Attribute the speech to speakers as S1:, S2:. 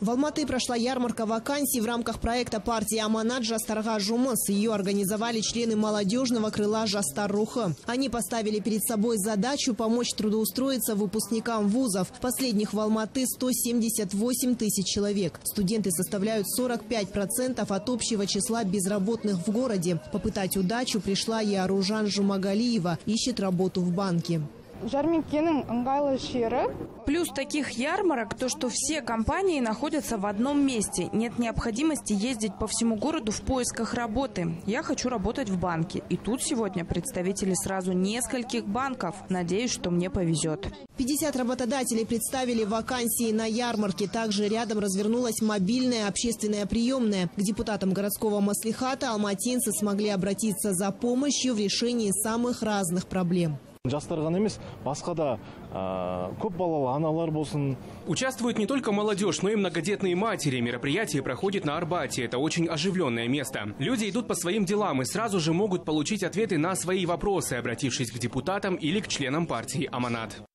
S1: В Алматы прошла ярмарка вакансий в рамках проекта партии «Аманат» Жастарга Жумас. Ее организовали члены молодежного крыла Жастар Рухы. Они поставили перед собой задачу помочь трудоустроиться выпускникам вузов. Последних в Алматы 178 тысяч человек. Студенты составляют 45% от общего числа безработных в городе. Попытать удачу пришла и Аружан Жумагалиева. Ищет работу в банке.
S2: Плюс таких ярмарок то, что все компании находятся в одном месте. Нет необходимости ездить по всему городу в поисках работы. Я хочу работать в банке. И тут сегодня представители сразу нескольких банков. Надеюсь, что мне повезет.
S1: 50 работодателей представили вакансии на ярмарке. Также рядом развернулась мобильная общественная приемная. К депутатам городского маслихата алматинцы смогли обратиться за помощью в решении самых разных проблем.
S3: Участвуют не только молодежь, но и многодетные матери. Мероприятие проходит на Арбате. Это очень оживленное место. Люди идут по своим делам и сразу же могут получить ответы на свои вопросы, обратившись к депутатам или к членам партии «Аманат».